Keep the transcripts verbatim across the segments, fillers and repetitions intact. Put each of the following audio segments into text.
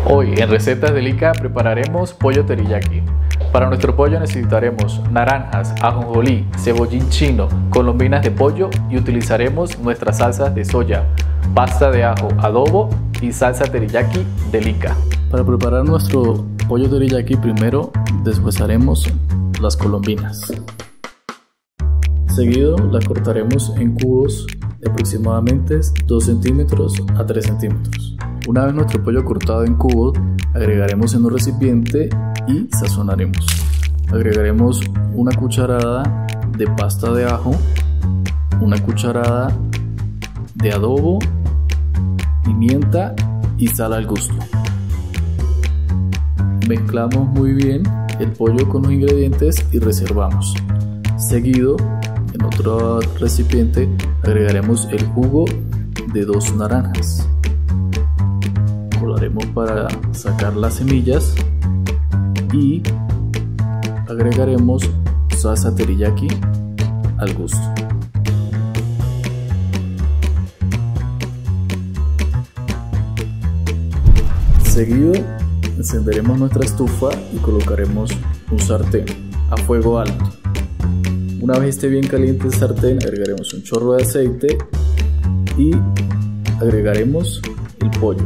Hoy en Recetas de Lica prepararemos pollo teriyaki. Para nuestro pollo necesitaremos naranjas, ajonjolí, cebollín chino, colombinas de pollo y utilizaremos nuestras salsas de soya, pasta de ajo, adobo y salsa teriyaki de Lica. Para preparar nuestro pollo teriyaki primero deshuesaremos las colombinas. Seguido las cortaremos en cubos de aproximadamente dos centímetros a tres centímetros. Una vez nuestro pollo cortado en cubos, agregaremos en un recipiente y sazonaremos. Agregaremos una cucharada de pasta de ajo, una cucharada de adobo, pimienta y sal al gusto. Mezclamos muy bien el pollo con los ingredientes y reservamos. Seguido, en otro recipiente agregaremos el jugo de dos naranjas. Colaremos para sacar las semillas y agregaremos salsa teriyaki al gusto. Seguido, encenderemos nuestra estufa y colocaremos un sartén a fuego alto. Una vez esté bien caliente el sartén, agregaremos un chorro de aceite y agregaremos el pollo.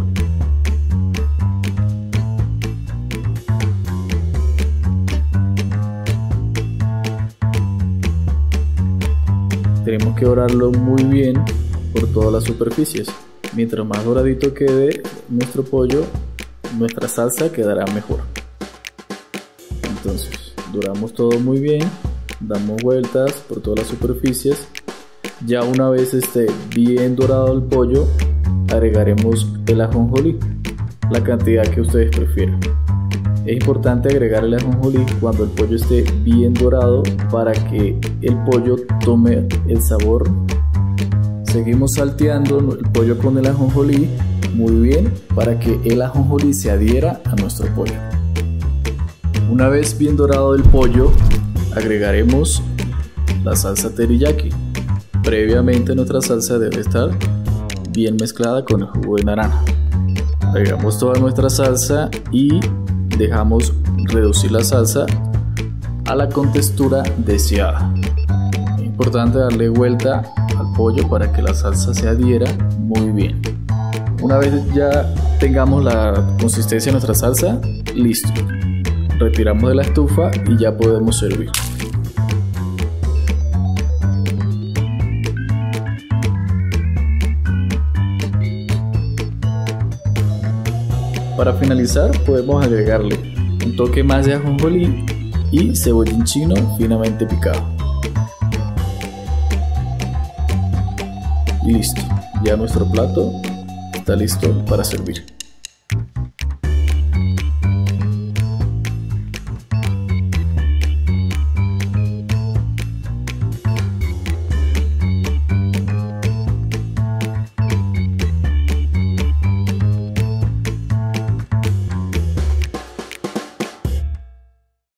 Tenemos que dorarlo muy bien por todas las superficies. Mientras más doradito quede nuestro pollo, nuestra salsa quedará mejor. Entonces, doramos todo muy bien, damos vueltas por todas las superficies. Ya una vez esté bien dorado el pollo, agregaremos el ajonjolí, la cantidad que ustedes prefieran. Es importante agregar el ajonjolí cuando el pollo esté bien dorado para que el pollo tome el sabor. Seguimos salteando el pollo con el ajonjolí muy bien para que el ajonjolí se adhiera a nuestro pollo. Una vez bien dorado el pollo, agregaremos la salsa teriyaki. Previamente nuestra salsa debe estar bien mezclada con el jugo de naranja. Agregamos toda nuestra salsa y dejamos reducir la salsa a la contextura deseada. Es importante darle vuelta al pollo para que la salsa se adhiera muy bien. Una vez ya tengamos la consistencia de nuestra salsa, listo. Retiramos de la estufa y ya podemos servir. Para finalizar, podemos agregarle un toque más de ajonjolí y cebollín chino finamente picado. Y listo, ya nuestro plato está listo para servir.